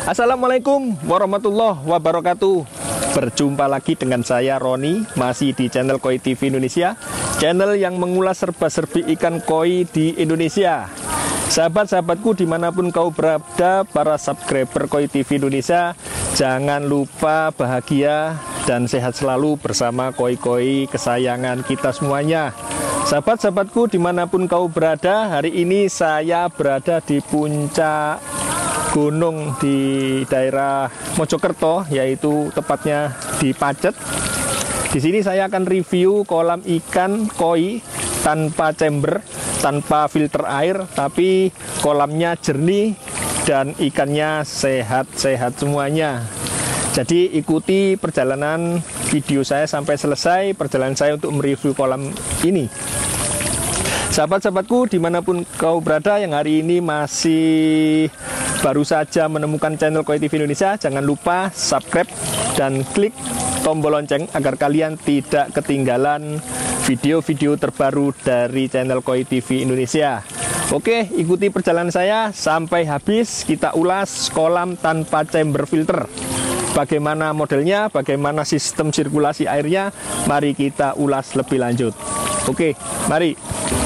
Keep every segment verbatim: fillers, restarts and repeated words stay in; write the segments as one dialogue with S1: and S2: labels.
S1: Assalamualaikum warahmatullahi wabarakatuh. Berjumpa lagi dengan saya Roni, masih di channel Koi T V Indonesia, channel yang mengulas serba-serbi ikan koi di Indonesia. Sahabat-sahabatku dimanapun kau berada, para subscriber Koi T V Indonesia, jangan lupa bahagia dan sehat selalu bersama koi-koi kesayangan kita semuanya. Sahabat-sahabatku dimanapun kau berada, hari ini saya berada di puncak gunung di daerah Mojokerto, yaitu tepatnya di Pacet. Di sini saya akan review kolam ikan koi tanpa chamber, tanpa filter air, tapi kolamnya jernih dan ikannya sehat-sehat semuanya. Jadi ikuti perjalanan video saya sampai selesai perjalanan saya untuk mereview kolam ini. Sahabat-sahabatku dimanapun kau berada yang hari ini masih baru saja menemukan channel Koi T V Indonesia, jangan lupa subscribe dan klik tombol lonceng agar kalian tidak ketinggalan video-video terbaru dari channel Koi T V Indonesia. Oke, ikuti perjalanan saya sampai habis, kita ulas kolam tanpa chamber filter. Bagaimana modelnya, bagaimana sistem sirkulasi airnya, mari kita ulas lebih lanjut. Oke, mari.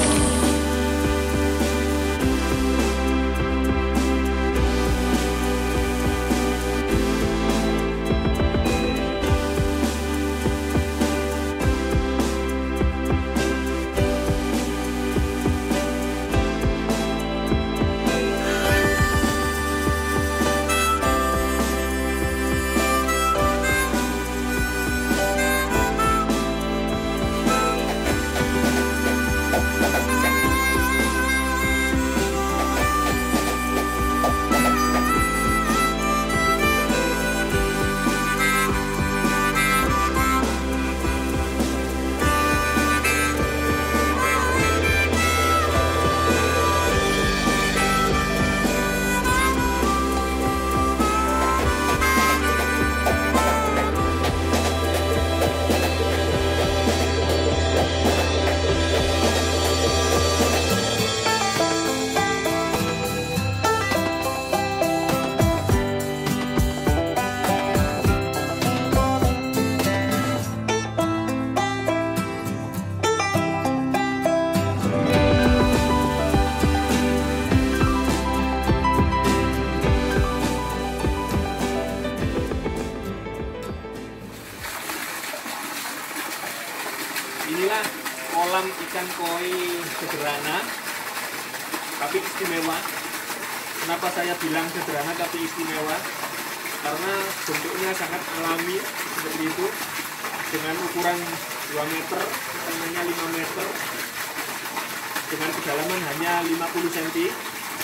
S1: Inilah kolam ikan koi sederhana tapi istimewa. Kenapa saya bilang sederhana tapi istimewa? Karena bentuknya sangat alami seperti itu, dengan ukuran dua meter, tengahnya lima meter, dengan kedalaman hanya lima puluh sentimeter.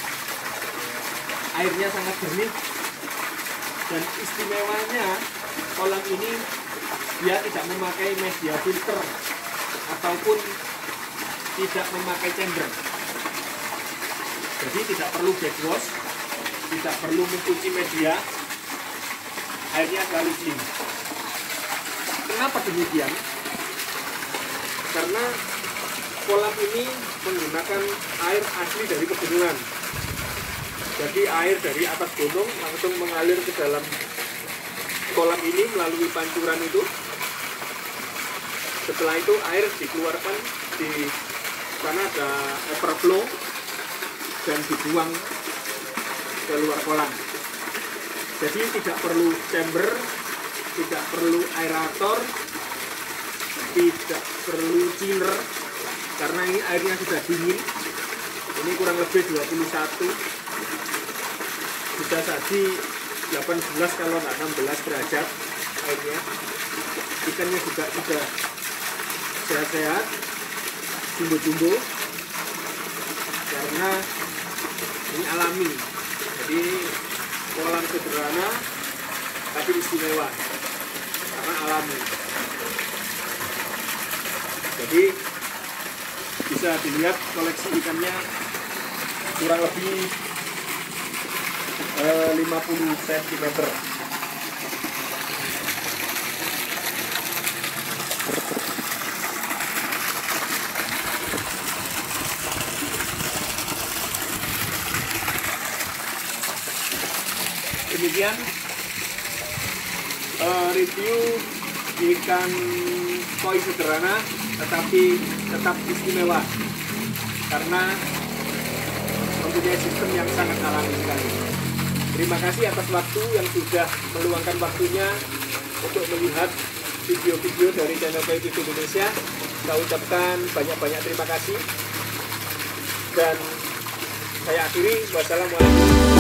S1: Airnya sangat jernih, dan istimewanya kolam ini dia tidak memakai media filter ataupun tidak memakai chamber. Jadi tidak perlu backwash, tidak perlu mencuci media, airnya selalu clean. Kenapa demikian? Karena kolam ini menggunakan air asli dari pegunungan. Jadi air dari atas gunung langsung mengalir ke dalam kolam ini melalui pancuran itu. Setelah itu air dikeluarkan, di sana ada overflow dan dibuang ke luar kolam. Jadi tidak perlu chamber, tidak perlu aerator, tidak perlu chiller, karena ini airnya sudah dingin. Ini kurang lebih dua puluh satu, bisa jadi delapan belas kalau nggak enam belas derajat airnya. Ikannya juga sudah sehat-sehat, jumbo-jumbo, karena ini alami. Jadi kolam sederhana tapi istimewa karena alami. Jadi bisa dilihat koleksi ikannya kurang lebih eh, lima puluh sentimeter. Demikian uh, review ikan koi sederhana tetapi tetap istimewa karena mempunyai sistem yang sangat alami sekali. Terima kasih atas waktu yang sudah meluangkan waktunya untuk melihat video-video dari channel Koi T V Indonesia. Saya ucapkan banyak-banyak terima kasih dan saya akhiri. Wassalamualaikum.